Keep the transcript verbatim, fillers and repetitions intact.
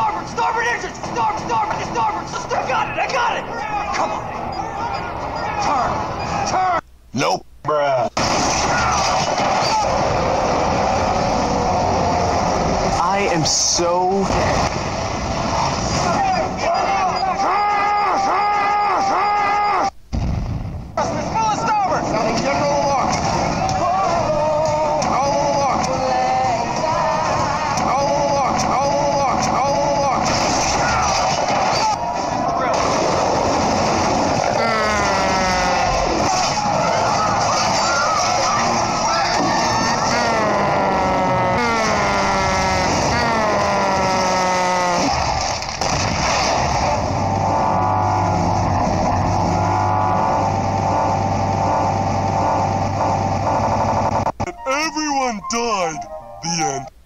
starboard! Starboard engines! Starboard! Starboard! Starboard! I got it! I got it! Come on! Turn! Turn! Nope, bruh. I am so... Everyone died. The end.